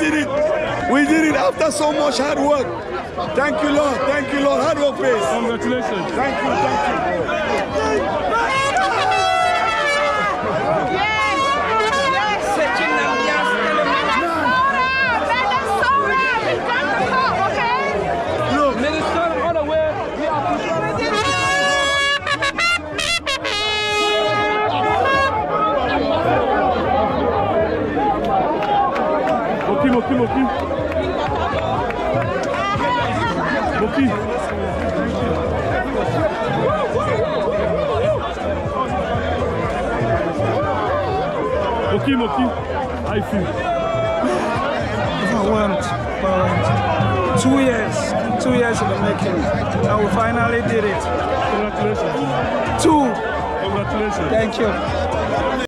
did it. We did it after so much hard work. Thank you, Lord. Thank you, Lord. Hard work face. Congratulations. Thank you. Thank you. Moki. How you feel? Overwhelmed. 2 years in the making, and we finally did it. Congratulations. 2. Congratulations. Thank you.